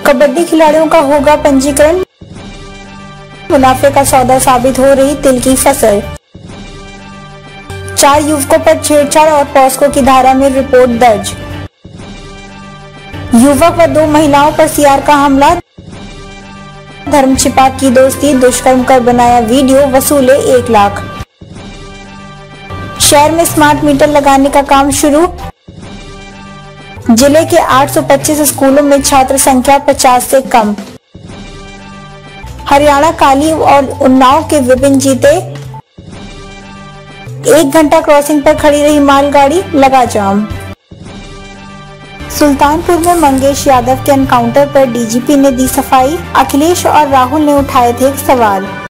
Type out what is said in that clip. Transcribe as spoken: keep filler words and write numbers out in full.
कबड्डी खिलाड़ियों का होगा पंजीकरण, मुनाफे का सौदा साबित हो रही तिल की फसल। चार युवकों पर छेड़छाड़ और पॉस्को की धारा में रिपोर्ट दर्ज। युवक व दो महिलाओं पर सीआर का हमला, धर्म छिपा की दोस्ती, दुष्कर्म कर बनाया वीडियो, वसूले एक लाख। शहर में स्मार्ट मीटर लगाने का काम शुरू, जिले के आठ सौ पच्चीस स्कूलों में छात्र संख्या पचास से कम। हरियाणा काली और उन्नाव के विपिन जीते, एक घंटा क्रॉसिंग पर खड़ी रही मालगाड़ी, लगा जाम। सुल्तानपुर में मंगेश यादव के एनकाउंटर पर डीजीपी ने दी सफाई, अखिलेश और राहुल ने उठाए थे सवाल।